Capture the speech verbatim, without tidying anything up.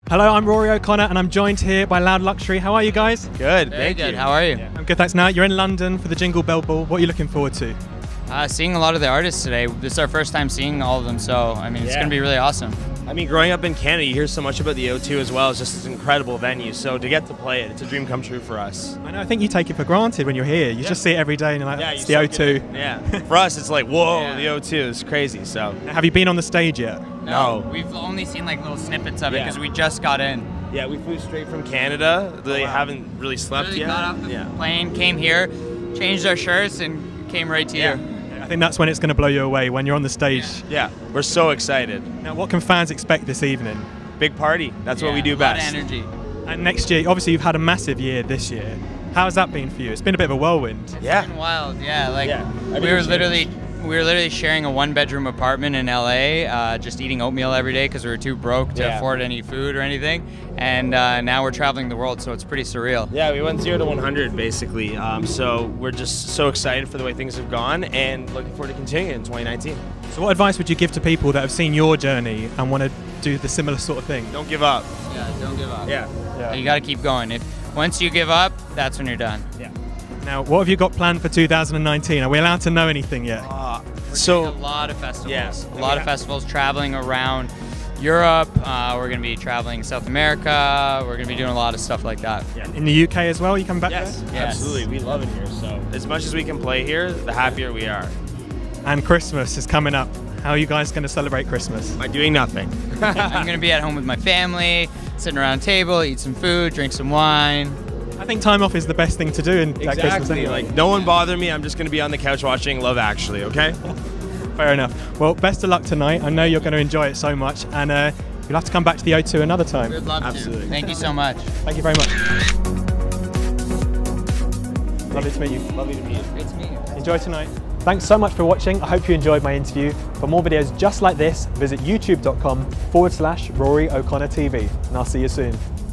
Hello, I'm Rory O'Connor and I'm joined here by Loud Luxury. How are you guys? Good, Very thank good. you. How are you? Yeah, I'm good, thanks. Now, you're in London for the Jingle Bell Ball. What are you looking forward to? Uh, seeing a lot of the artists today. This is our first time seeing all of them, so I mean, it's Yeah. going to be really awesome. I mean, growing up in Canada, you hear so much about the O two as well. It's just an incredible venue. So to get to play it, it's a dream come true for us. I know, I think you take it for granted when you're here. You Yeah. just see it every day and you're like, Yeah, it's you the O soak two. it in. Yeah. For us, it's like, whoa, Yeah. the O two is crazy. So Have you been on the stage yet? No. We've only seen like little snippets of it Yeah. because we just got in. yeah, we flew straight from Canada. They wow. haven't really slept Literally yet. got off the yeah. plane, came here, changed our shirts, and came right to Yeah. you. I think that's when it's going to blow you away, when you're on the stage. Yeah, we're so excited. Now, what can fans expect this evening? Big party. That's what we do a lot best. of energy. And next year, obviously you've had a massive year this year. How's that been for you? It's been a bit of a whirlwind. Yeah. It's been wild, yeah. Like Yeah, we everything were changed. literally, we were literally sharing a one-bedroom apartment in L A, uh, just eating oatmeal every day because we were too broke to Yeah. afford any food or anything. And uh, now we're traveling the world, so it's pretty surreal. Yeah, we went zero to one hundred basically. Um, so we're just so excited for the way things have gone and looking forward to continuing it in twenty nineteen. So what advice would you give to people that have seen your journey and want to do the similar sort of thing? Don't give up. Yeah, don't give up. Yeah. You got to keep going. If once you give up, that's when you're done. Yeah. Now, what have you got planned for two thousand nineteen? Are we allowed to know anything yet? Uh, Doing so a lot of festivals. Yeah. A lot of festivals traveling around Europe. Uh, we're going to be traveling South America. We're going to be doing a lot of stuff like that. In the U K as well? You coming back yes, there? Yes. absolutely. We love it here. So as much as we can play here, the happier we are. And Christmas is coming up. How are you guys going to celebrate Christmas? By doing nothing. I'm going to be at home with my family, sitting around a table, eat some food, drink some wine. I think time off is the best thing to do in at Christmas anyway. Like no one bother me. I'm just gonna be on the couch watching Love Actually. Okay. Fair enough. Well, best of luck tonight. I know you're going to enjoy it so much, and uh, you'll have to come back to the O two another time. We'd love Absolutely. to. Thank you so much. Thank you very much. Lovely to meet you. Lovely to meet you. Great to meet you. Enjoy tonight. Thanks so much for watching. I hope you enjoyed my interview. For more videos just like this, visit youtube dot com forward slash Rory O'Connor T V. And I'll see you soon.